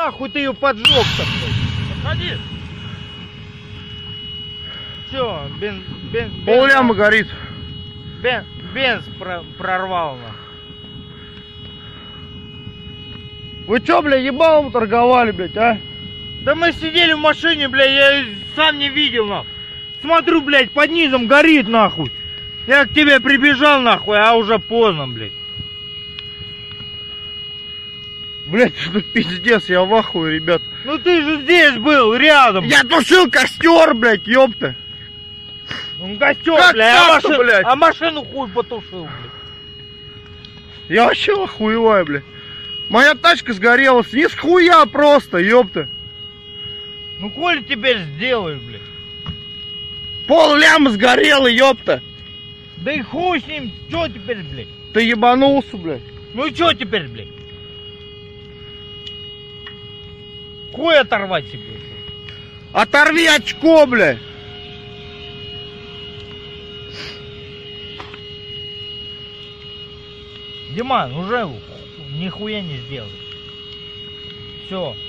нахуй ты ее поджег-то, блядь? Подходи. Все, Пол-ляма горит. Бенз прорвал, нахуй. Вы чё, бля, ебалом торговали, блядь, а? Да мы сидели в машине, блядь, я сам не видел, нахуй. Смотрю, блядь, под низом горит, нахуй. Я к тебе прибежал, нахуй, а уже поздно, блядь. Блядь, ну пиздец, я в ахуе, ребят. Ну ты же здесь был, рядом. Я тушил костер, блядь, ёпта. Ну костер, Как блядь, так-то, блядь? а машину хуй потушил, блядь. Я вообще охуеваю, блядь. Моя тачка сгорела, не с хуя просто, ёпта. Ну коли теперь сделаешь, блядь. Пол-ляма сгорела, ёпта. Да и хуй с ним, чё теперь, блядь? Ты ебанулся, блядь. Ну и чё теперь, блядь? Хуй оторвать себе. Оторви очко, блядь. Диман, уже нихуя не сделаешь. Все.